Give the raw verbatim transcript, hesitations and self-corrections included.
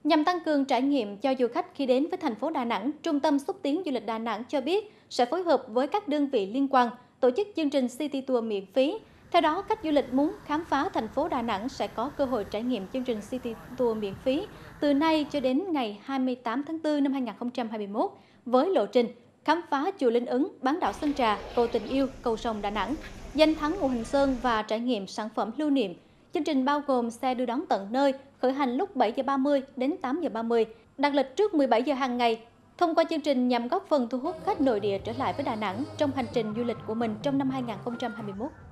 Nhằm tăng cường trải nghiệm cho du khách khi đến với thành phố Đà Nẵng, Trung tâm xúc tiến du lịch Đà Nẵng cho biết sẽ phối hợp với các đơn vị liên quan tổ chức chương trình City Tour miễn phí. Theo đó, khách du lịch muốn khám phá thành phố Đà Nẵng sẽ có cơ hội trải nghiệm chương trình City Tour miễn phí từ nay cho đến ngày hai mươi tám tháng tư năm hai nghìn không trăm hai mươi mốt với lộ trình khám phá chùa Linh Ứng, bán đảo Sơn Trà, cầu Tình Yêu, cầu Sông Đà Nẵng, danh thắng Ngũ Hành Sơn và trải nghiệm sản phẩm lưu niệm. Chương trình bao gồm xe đưa đón tận nơi, khởi hành lúc bảy giờ ba mươi đến tám giờ ba mươi, đặt lịch trước mười bảy giờ hàng ngày. Thông qua chương trình nhằm góp phần thu hút khách nội địa trở lại với Đà Nẵng trong hành trình du lịch của mình trong năm hai nghìn không trăm hai mươi mốt.